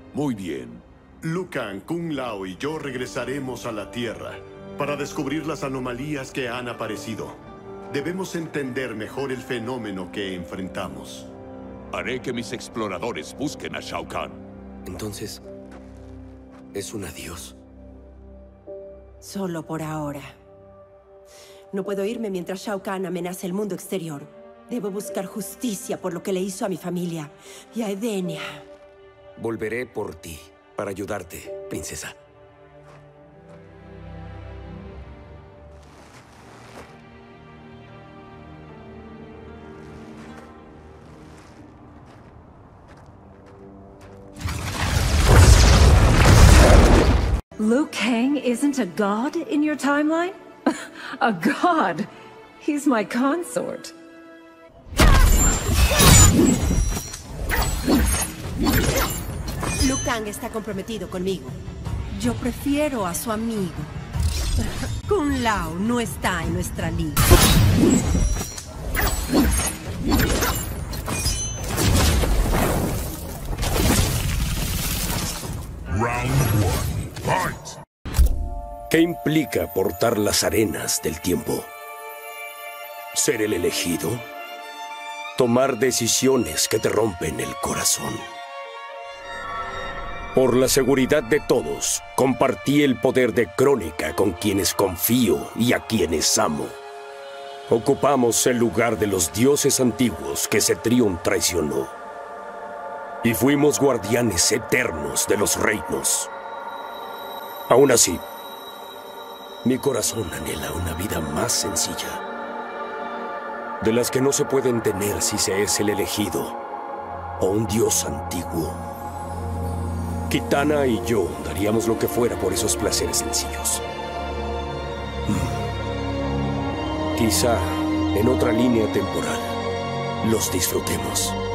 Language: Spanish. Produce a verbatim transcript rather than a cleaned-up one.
Muy bien. Liu Kang, Kung Lao y yo regresaremos a la Tierra para descubrir las anomalías que han aparecido. Debemos entender mejor el fenómeno que enfrentamos. Haré que mis exploradores busquen a Shao Kahn. Entonces, ¿es un adiós? Solo por ahora. No puedo irme mientras Shao Kahn amenaza el mundo exterior. Debo buscar justicia por lo que le hizo a mi familia y a Edenia. Volveré por ti, para ayudarte, princesa. Liu Kang isn't a god in your timeline? A god? He's my consort. Liu Kang está comprometido conmigo. Yo prefiero a su amigo. Kung Lao no está en nuestra liga. Round one, fight! ¿Qué implica portar las arenas del tiempo? ¿Ser el elegido? Tomar decisiones que te rompen el corazón. Por la seguridad de todos, compartí el poder de Crónica con quienes confío y a quienes amo. Ocupamos el lugar de los dioses antiguos que Cetrion traicionó. Y fuimos guardianes eternos de los reinos. Aún así, mi corazón anhela una vida más sencilla. De las que no se pueden tener si se es el elegido o un dios antiguo. Kitana y yo daríamos lo que fuera por esos placeres sencillos. Mm. Quizá en otra línea temporal los disfrutemos.